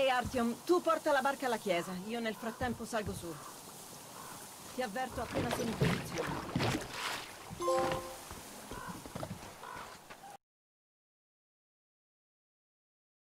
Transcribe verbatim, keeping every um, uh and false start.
Artyom, tu porta la barca alla chiesa. Io nel frattempo salgo su. Ti avverto appena sono in posizione.